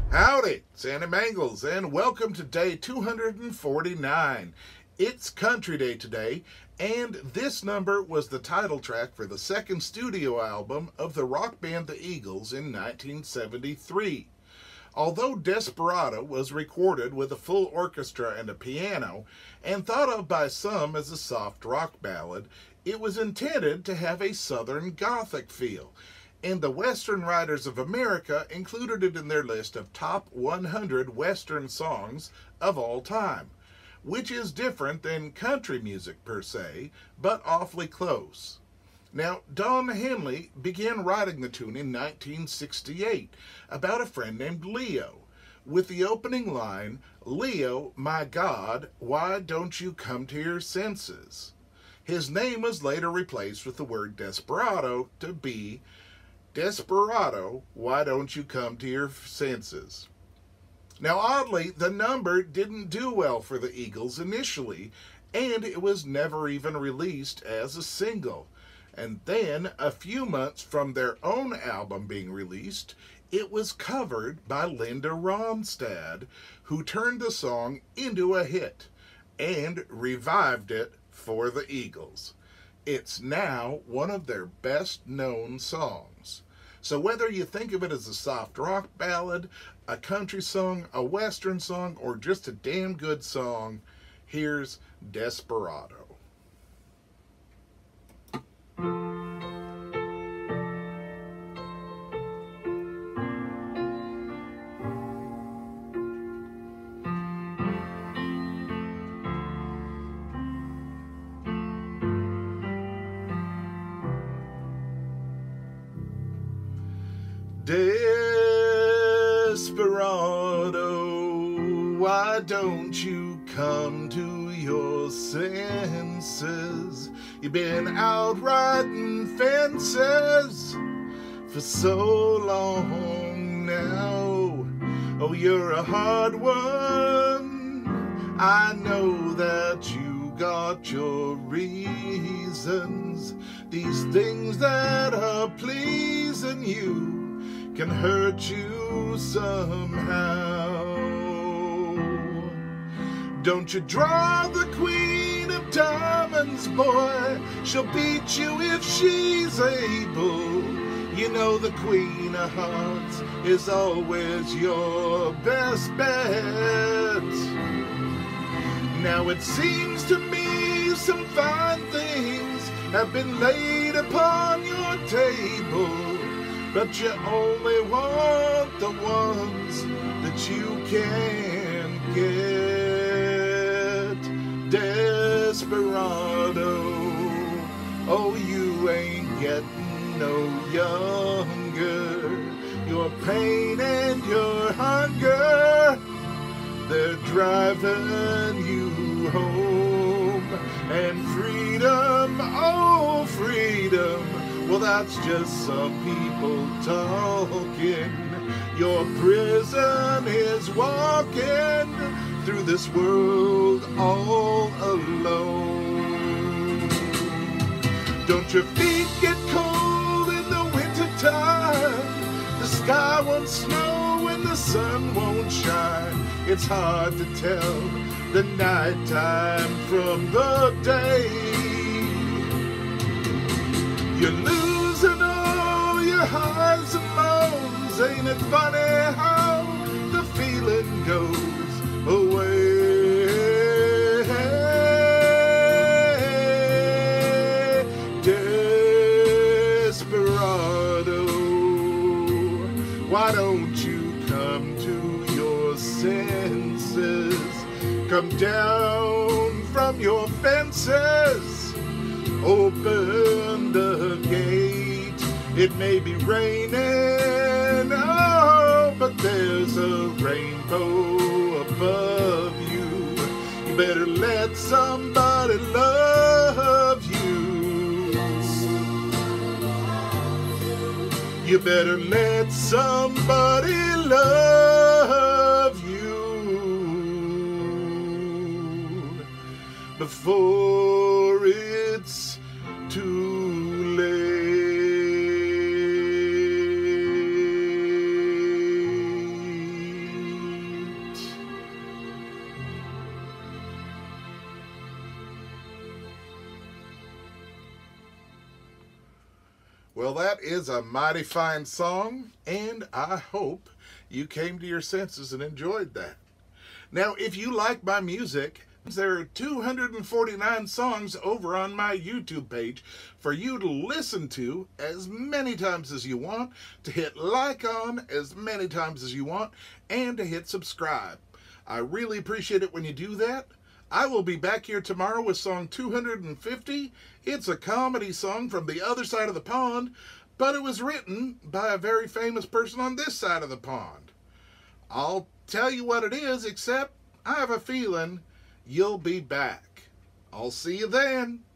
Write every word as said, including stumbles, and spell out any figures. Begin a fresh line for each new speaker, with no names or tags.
Howdy, Sandy Mangles, and welcome to day two hundred forty-nine. It's Country Day today, and this number was the title track for the second studio album of the rock band The Eagles in nineteen seventy-three. Although Desperado was recorded with a full orchestra and a piano, and thought of by some as a soft rock ballad, it was intended to have a Southern Gothic feel, and the Western Writers of America included it in their list of top one hundred Western songs of all time, which is different than country music per se, but awfully close. Now, Don Henley began writing the tune in nineteen sixty-eight about a friend named Leo, with the opening line, "Leo, my God, why don't you come to your senses?" His name was later replaced with the word desperado to be Desperado, why don't you come to your senses? Now, oddly, the number didn't do well for the Eagles initially, and it was never even released as a single. And then, a few months from their own album being released, it was covered by Linda Ronstadt, who turned the song into a hit and revived it for the Eagles. It's now one of their best-known songs. So whether you think of it as a soft rock ballad, a country song, a western song, or just a damn good song, here's Desperado. Desperado, why don't you come to your senses? You've been out riding fences for so long now. Oh, you're a hard one. I know that you got your reasons. These things that are pleasing you can hurt you somehow. Don't you draw the queen of diamonds, boy. She'll beat you if she's able. You know the queen of hearts is always your best bet. Now it seems to me some fine things have been laid upon your table, but you only want the ones that you can get. Desperado, oh, you ain't getting no younger. Your pain and your hunger, they're driving you home. And freedom, oh, freedom, well, that's just some people talking. Your prison is walking through this world all alone. Don't your feet get cold in the wintertime? The sky won't snow and the sun won't shine. It's hard to tell the nighttime from the day. You're losing all your highs and lows. Ain't it funny how the feeling goes away? Desperado, why don't you come to your senses? Come down from your fences. Open the gate. It may be raining, oh, but there's a rainbow above you. You better let somebody love you. You better let somebody love you before it's too late. Well, that is a mighty fine song, and I hope you came to your senses and enjoyed that. Now, if you like my music, there are two hundred forty-nine songs over on my YouTube page for you to listen to as many times as you want, to hit like on as many times as you want, and to hit subscribe. I really appreciate it when you do that. I will be back here tomorrow with song two hundred fifty. It's a comedy song from the other side of the pond, but it was written by a very famous person on this side of the pond. I'll tell you what it is, except I have a feeling you'll be back. I'll see you then.